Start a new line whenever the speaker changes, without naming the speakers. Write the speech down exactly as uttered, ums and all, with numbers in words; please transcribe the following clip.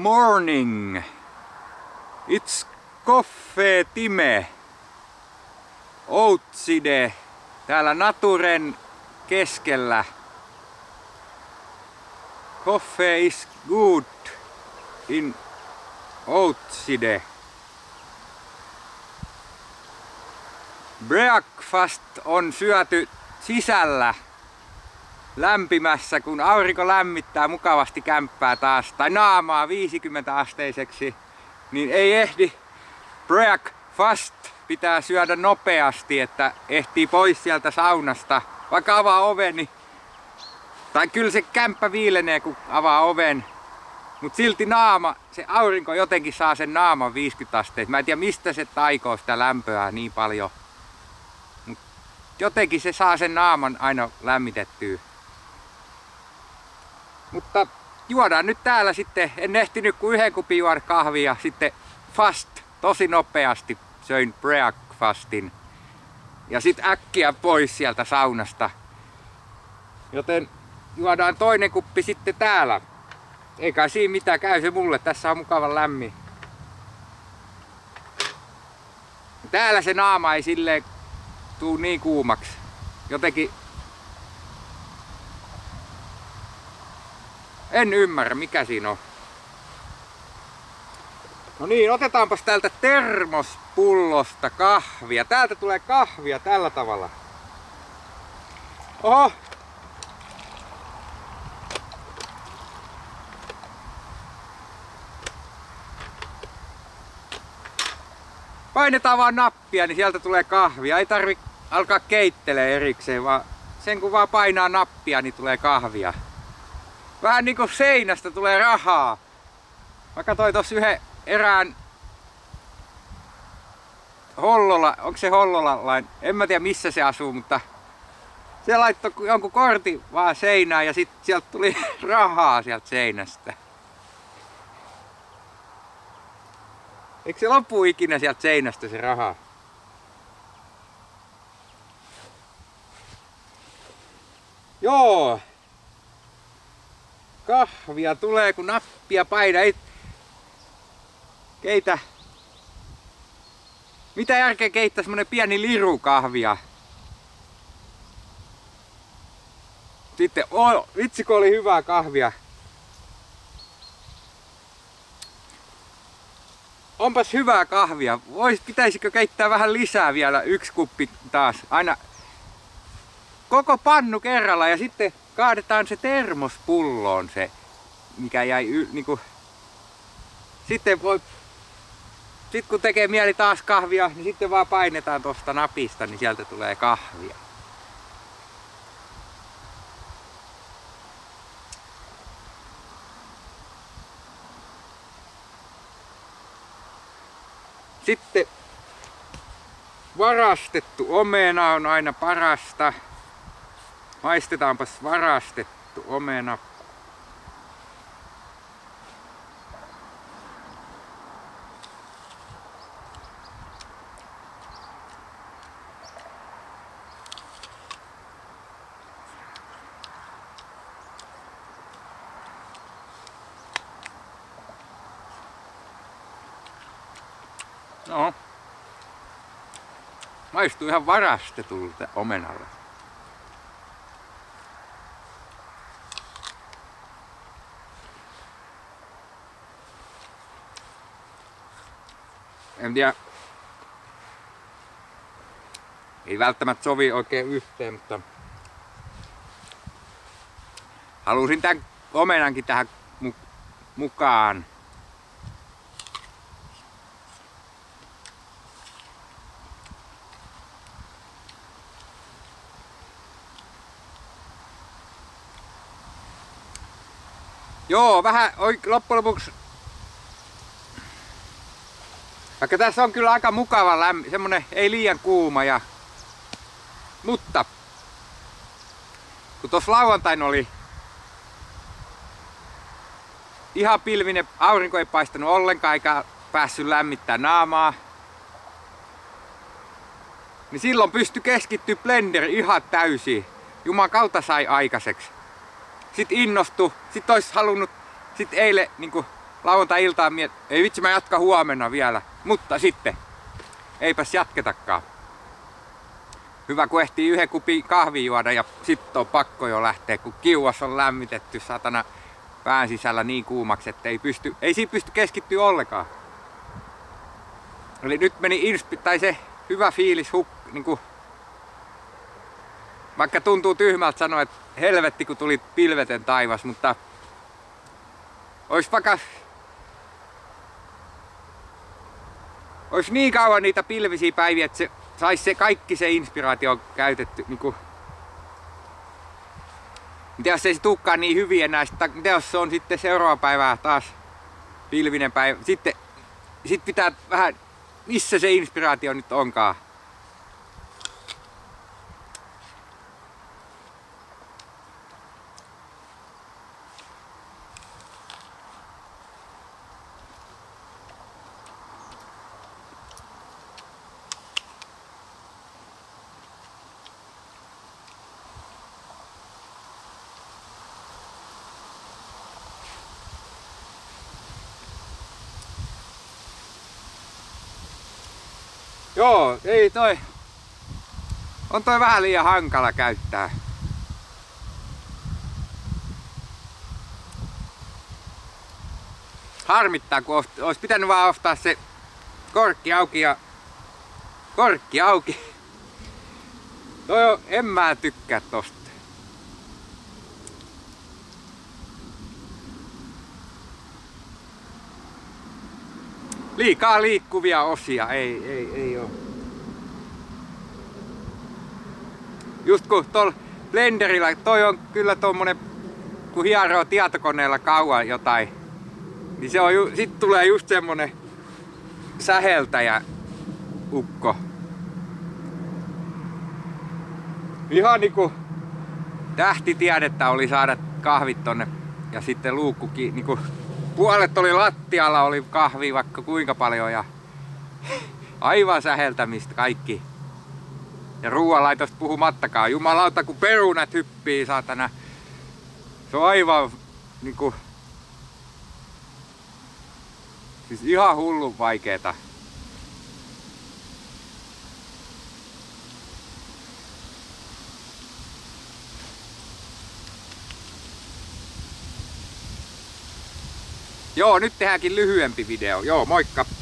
morning. It's Coffee Time. Outside. Täällä naturen keskellä. Coffee is good in outside. Breakfast on syöty sisällä lämpimässä, kun aurinko lämmittää mukavasti kämppää taas, tai naamaa viisikymmentä asteiseksi, niin ei ehdi. Breakfast pitää syödä nopeasti, että ehtii pois sieltä saunasta. Vaikka avaa oven, niin... tai kyllä se kämppä viilenee, kun avaa oven. Mut silti naama, se aurinko jotenkin saa sen naaman viisikymmentä asteista. Mä en tiedä mistä se taikoo sitä lämpöä niin paljon. Mut jotenkin se saa sen naaman aina lämmitettyä. Mutta juodaan nyt täällä sitten. En ehtinyt kuin yhden kupin juoda kahvia. Sitten fast, tosi nopeasti söin breakfastin. Ja sit äkkiä pois sieltä saunasta. Joten juodaan toinen kuppi sitten täällä. Eikä siinä mitään, käy se mulle. Tässä on mukavan lämmin. Täällä se naama ei silleen tuu niin kuumaksi. Jotenkin... En ymmärrä mikä siinä on. No niin, otetaanpas täältä termospullosta kahvia. Täältä tulee kahvia tällä tavalla. Oho! Painetaan vaan nappia, niin sieltä tulee kahvia. Ei tarvi alkaa keittelee erikseen, vaan sen kun vaan painaa nappia, niin tulee kahvia. Vähän niinku seinästä tulee rahaa. Mä katsoin tossa yhden erään Hollola, onko se Hollolalain? En mä tiedä missä se asuu, mutta se laittoi jonkun kortin vaan seinään ja sit sieltä tuli rahaa sieltä seinästä. Eikö se lopu ikinä sieltä seinästä se raha? Joo. Kahvia tulee kun nappia painaa. Ei... Keitä. Mitä järkeä keittää semmonen pieni liru kahvia? Sitten, oh, vitsi kun oli hyvää kahvia. Onpas hyvää kahvia. Vois, pitäisikö keittää vähän lisää vielä yksi kuppi taas? Aina koko pannu kerralla ja sitten kaadetaan se termospulloon se, mikä jäi y, niinku. Sitten voi, sit kun tekee mieli taas kahvia, niin sitten vaan painetaan tosta napista, niin sieltä tulee kahvia. Sitten varastettu omena on aina parasta. Maistetaanpas varastettu omena. No, maistuu ihan varastetulta omenalle. En tiedä, ei välttämättä sovi oikein yhteen, mutta halusin tämän omenankin tähän mukaan. Joo, vähän loppujen lopuksi. Vaikka tässä on kyllä aika mukava lämmin, semmonen ei liian kuuma ja... Mutta... Kun tossa lauantain oli... Ihan pilvinen, aurinko ei paistanut ollenkaan eikä päässyt lämmittää naamaa. Niin silloin pystyi keskittyä blender ihan täysin. Juman kautta sai aikaiseksi. Sitten innostui, sitten olisi halunnut, sitten eilen niinku lauantai-iltaan miet... Ei vitsi, mä jatkan huomenna vielä. Mutta sitten, eipäs jatketakaan. Hyvä kun ehtii yhden kupin kahvia juoda ja sitten on pakko jo lähteä, kun kiuas on lämmitetty satana pään sisällä niin kuumaksi, että ei, pysty, ei siinä pysty keskittyä ollenkaan. Eli nyt meni inspi... tai se hyvä fiilis huk... Niin kuin... Vaikka tuntuu tyhmältä sanoa, että helvetti kun tuli pilvetön taivas, mutta ois vaikka ois niin kauan niitä pilvisiä päiviä, että se sais se kaikki se inspiraatio käytetty niinku. Mitä jos ei se tulekaan niin hyvin enää, sitten, mitä jos se on sitten seuraava päivä taas pilvinen päivä, sitten sit pitää vähän, missä se inspiraatio nyt onkaan. Joo, ei toi. On toi vähän liian hankala käyttää. Harmittaa, kun ois pitänyt vaan ostaa se korkki auki ja korkki auki. Toi on, en mä tykkää tosta. Liikaa liikkuvia osia, ei, ei, ei oo. Just kun tuolla blenderillä, toi on kyllä tommonen, kun hieroo tietokoneella kauan jotain, niin se on ju, sit tulee just semmonen säheltäjä ukko. Ihan niinku tähtitiedettä oli saada kahvit tonne ja sitten luukkukin niinku puolet oli lattialla, oli kahvi vaikka kuinka paljon ja aivan säheltämistä kaikki. Ja ruoanlaitosta puhumattakaan. Jumalauta kun perunat hyppii saatana. Se on aivan niinku... Siis ihan hullun vaikeeta. Joo, nyt tehdäänkin lyhyempi video. Joo, moikka!